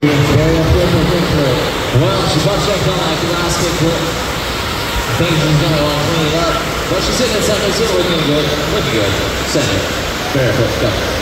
Well, she butt checked on that last kickflip. Thinking she's gonna want to clean it up. But she's sitting at center, still looking good. Looking good. Center. Barefoot, go.